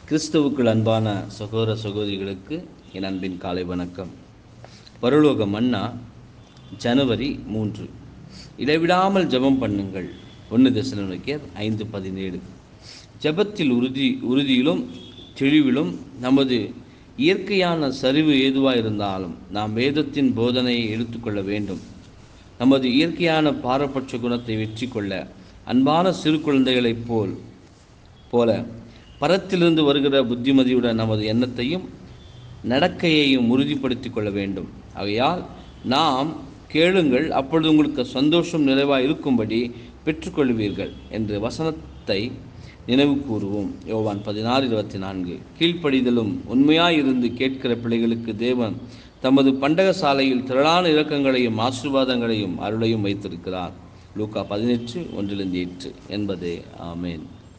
கிறிஸ்துவுக்குள் அன்பான சகோதர சகோதரிகளுக்கு என் அன்பின் காலை வணக்கம். பரலோக மன்னா ஜனவரி 3. இடைவிடாமல் ஜெபம் பண்ணுங்கள். 1 தெசலோனிக்கேயர் 5:17. ஜெபத்தில் உறுதியிலும் தெளிவிலும் நமது இயற்கையான சரிவு ஏதுவாக இருந்தாலும் நாம் வேதத்தின் போதனையை எடுத்துக்கொள்ள வேண்டும். நமது இயற்கையான பாரபட்ச குணத்தை வெற்றி கொள்ள அன்பான சிறு குழந்தைகளைப் போல பரத்திலிருந்து வருகிற புத்திமதியுடன் நமது எண்ணத்தையும் நடக்கையையும் உறுதிப்படுத்திக் கொள்ள வேண்டும். ஆகையால் நாம் கேளுங்கள், அப்பொழுது உங்களுக்கு சந்தோஷம் நிறைவாக இருக்கும்படி பெற்றுக்கொள்வீர்கள் என்று வசனத்தை நினைவு கூறுவோம். யோவான் 16:24. கீழ்ப்படிதலும் உண்மையாயிருந்து கேட்கிற பிள்ளைகளுக்கு தேவன் தமது பண்டக சாலையில் திரளான இரக்கங்களையும் ஆசீர்வாதங்களையும் அருளையும் வைத்திருக்கிறார். லூக்கா 18:1-8 என்பதே. ஆமேன்.